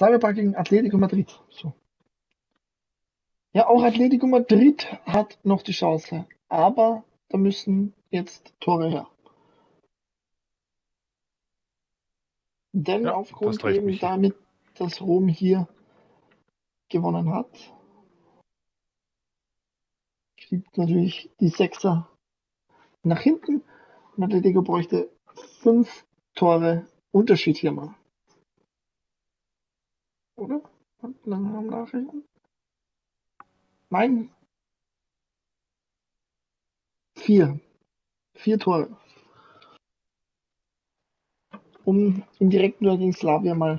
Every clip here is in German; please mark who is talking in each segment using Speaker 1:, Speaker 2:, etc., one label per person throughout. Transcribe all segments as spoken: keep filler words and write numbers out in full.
Speaker 1: Slavia Prag gegen Atletico Madrid. So. Ja, auch Atletico Madrid hat noch die Chance, aber da müssen jetzt Tore her. Denn
Speaker 2: Ja,
Speaker 1: aufgrund
Speaker 2: das reicht
Speaker 1: eben
Speaker 2: mich.
Speaker 1: damit, dass Rom hier gewonnen hat, schiebt natürlich die Sechser nach hinten und Atletico bräuchte fünf Tore Unterschied hier mal. Oder? Lang am Nachrechnen? Nein. Vier. Vier Tore. Um im direkten Duell gegen Slavia mal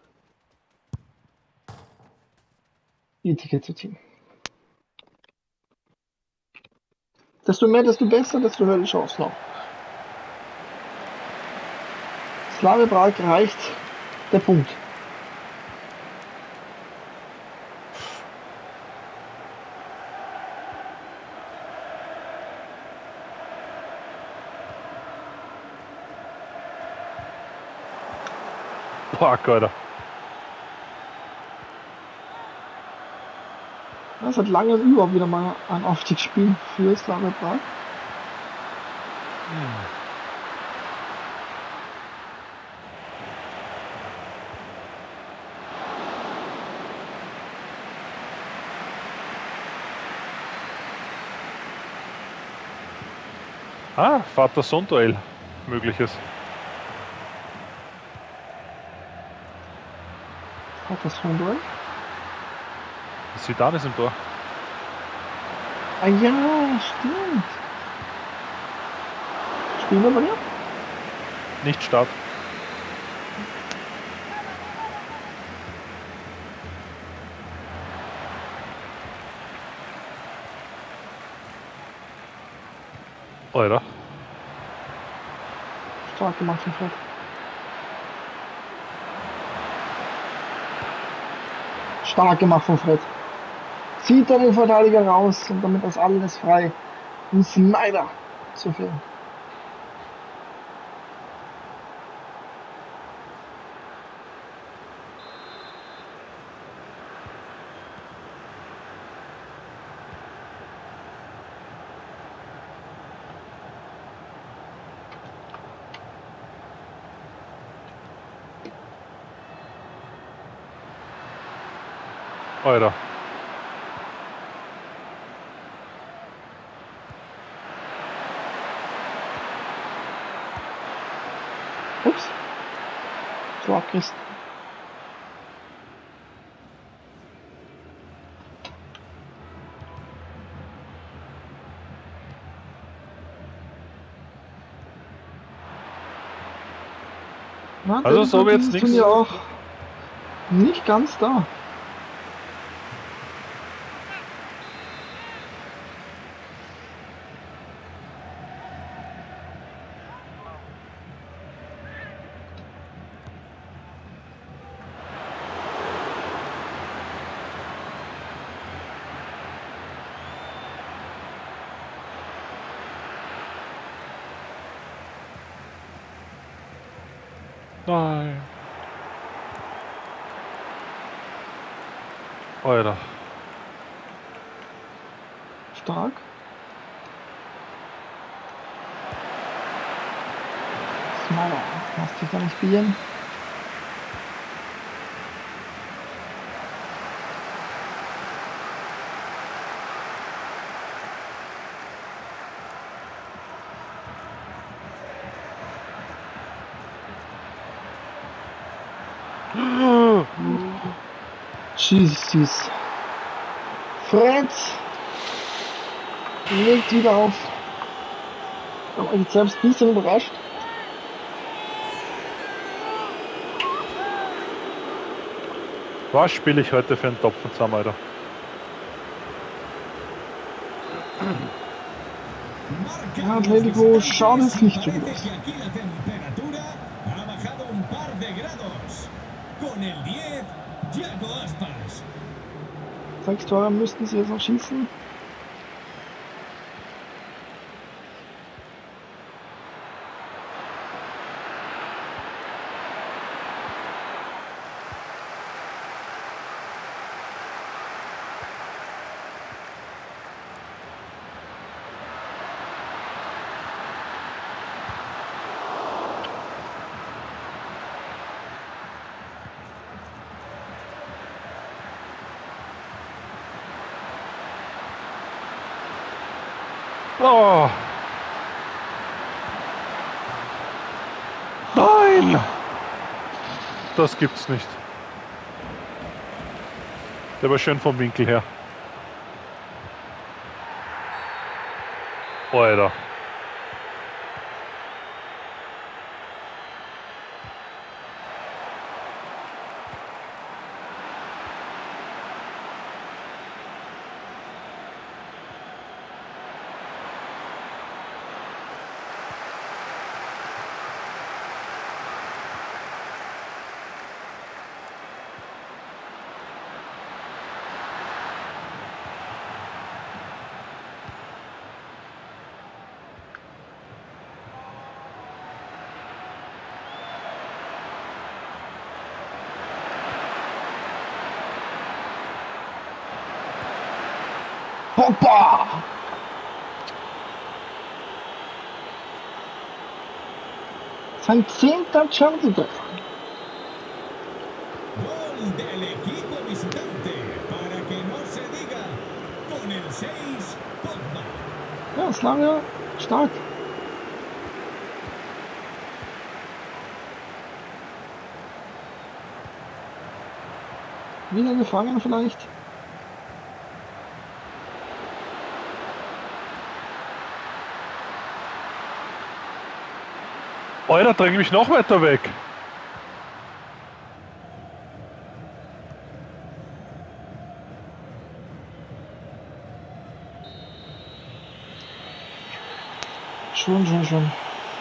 Speaker 1: ihr Ticket zu ziehen. Desto mehr, desto besser, desto höher die Chance noch. Slavia Prag reicht der Punkt.
Speaker 2: Boah, Alter.
Speaker 1: Es hat lange überhaupt wieder mal ein Aufstiegsspiel für Slavia Prag.
Speaker 2: Hm. Ah, Vater-Sohn-Duell. Mögliches.
Speaker 1: Hat das schon durch?
Speaker 2: Zidane ist im Tor.
Speaker 1: Ah ja, stimmt. Spielen wir bei dir?
Speaker 2: Nicht Start. Alter.
Speaker 1: Stark gemacht von Fred. Stark gemacht von Fred. Zieht er den Verteidiger raus und damit ist alles frei. Um Snyder zu führen.
Speaker 2: Alter.
Speaker 1: Ups. So abgerissen. Ja,
Speaker 2: Also so wird's
Speaker 1: dieses
Speaker 2: nix.
Speaker 1: Turnier auch nicht ganz da.
Speaker 2: Nein. Alter.
Speaker 1: Stark. Snyder. Lass dich da nicht spielen. Jesus. Fred legt wieder auf. Ich habe mich selbst ein bisschen überrascht.
Speaker 2: Was spiele ich heute für einen Topfen zusammen, Alter?
Speaker 1: Ja, Atletico schaut jetzt nicht so gut aus. Sechs Tore müssten sie jetzt noch schießen.
Speaker 2: Oh. Nein! Das gibt's nicht. Der war schön vom Winkel her. Alter.
Speaker 1: Hoppa! Sein zehnter Chancetreffer.
Speaker 3: Gol del equipo visitante, para que no se diga, con el seis, Pogba.
Speaker 1: Ja, Slavia, stark. Wieder gefangen vielleicht.
Speaker 2: Alter, dränge mich noch weiter weg.
Speaker 1: Schon, schon, schon.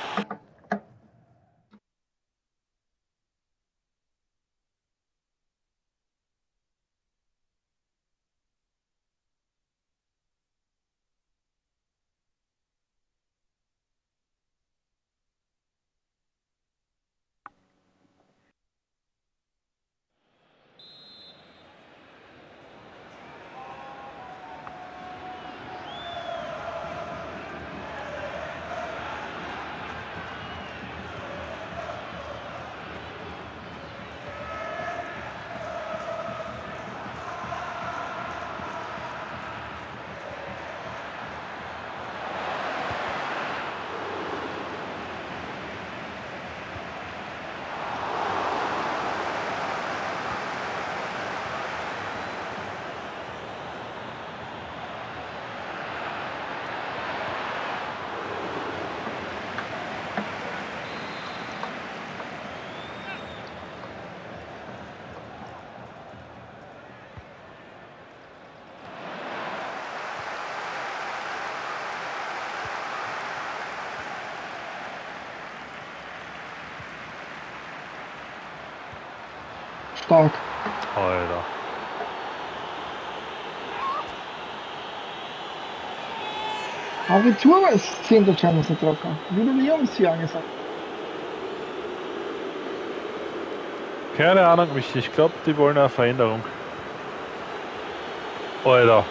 Speaker 1: Stark.
Speaker 2: Alter.
Speaker 1: Abitur ist zehnter Chancetreffer. Wie du die Jungs hier angesagt.
Speaker 2: Keine Ahnung, mich. Ich glaube, die wollen eine Veränderung. Alter.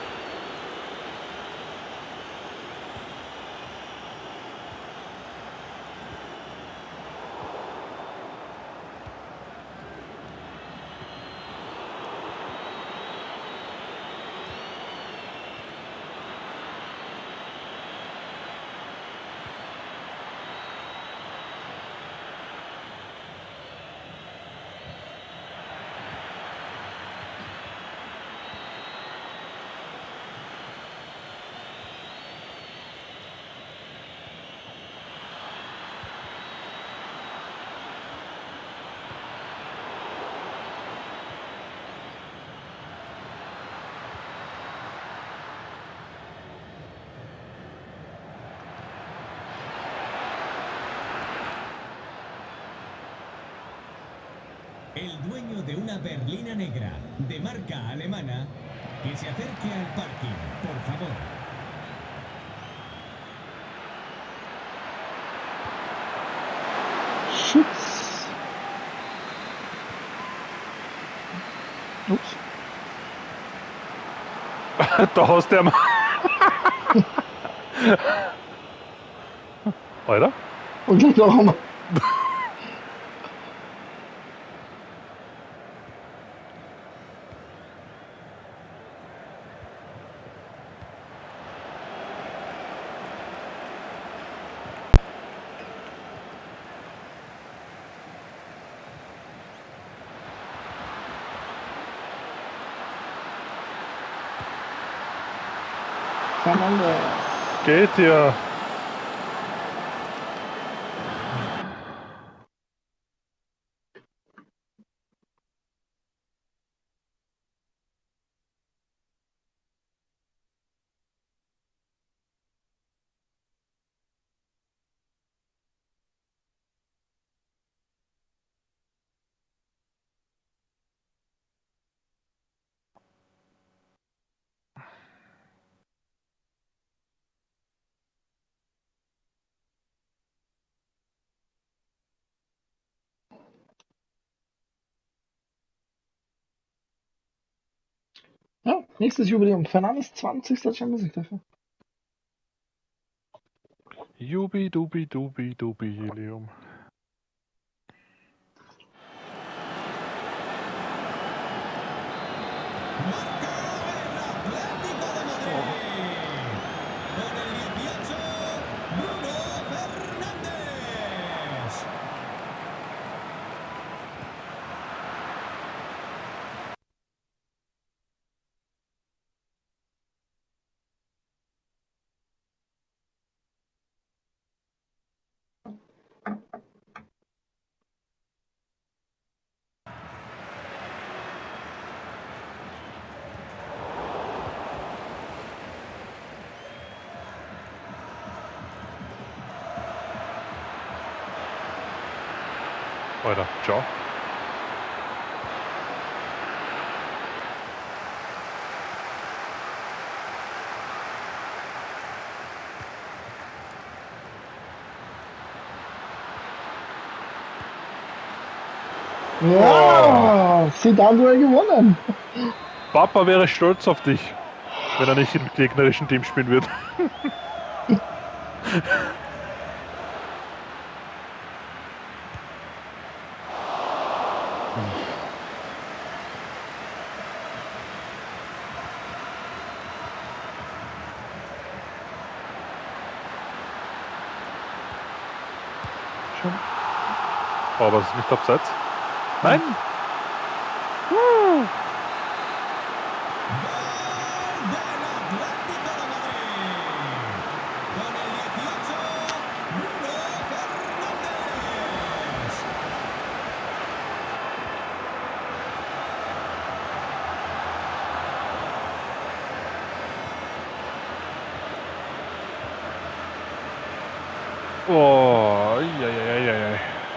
Speaker 3: El dueño de una berlina negra de marca alemana que se acerque al parking, por favor.
Speaker 1: Schutz. Ups.
Speaker 2: Da hast du ja mal. Alter?
Speaker 1: Und gleich noch einmal. Fernandes.
Speaker 2: Geht ja.
Speaker 1: Ja, nächstes Jubiläum. Fernandes zwanzigster Champions League dafür.
Speaker 2: Jubi, dubi, dubi, dubi, Helium. Alter, ciao.
Speaker 1: Ja, Sedan-Duell gewonnen.
Speaker 2: Papa wäre stolz auf dich, wenn er nicht im gegnerischen Team spielen wird. Oh, aber es ist nicht abseits. Nein! Uh. Oh, ja, ja, ja, ja.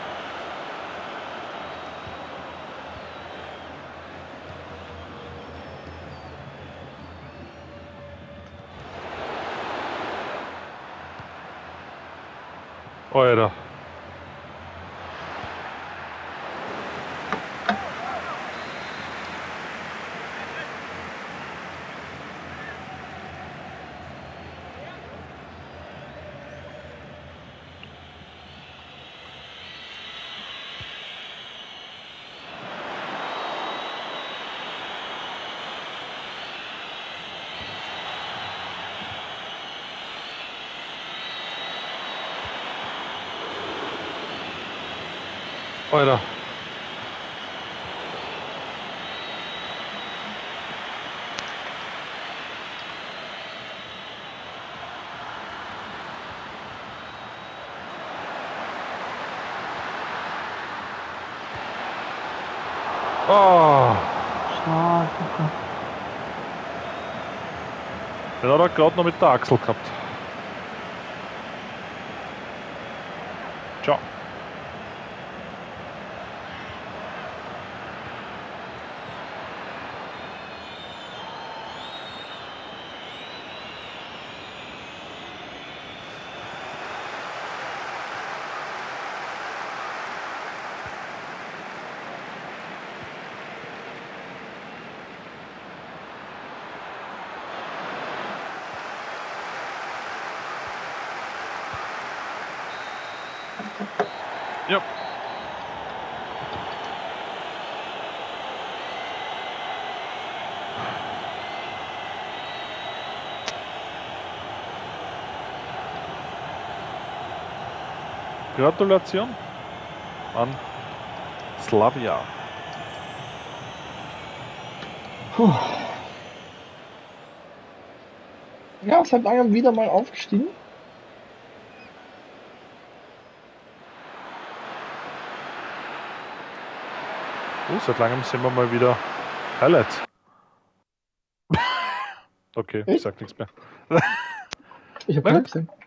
Speaker 2: Alter. Alter. Oh.
Speaker 1: Stark.
Speaker 2: Den hat er gerade noch mit der Achsel gehabt. Ciao. Ja. Gratulation an Slavia.
Speaker 1: Puh. Ja, seit langem wieder mal aufgestiegen.
Speaker 2: Oh, seit langem sehen wir mal wieder Highlights. Okay, ich
Speaker 1: Echt?
Speaker 2: sag nichts mehr.
Speaker 1: Ich habe
Speaker 2: Na
Speaker 1: keine
Speaker 2: gut.
Speaker 1: gesehen.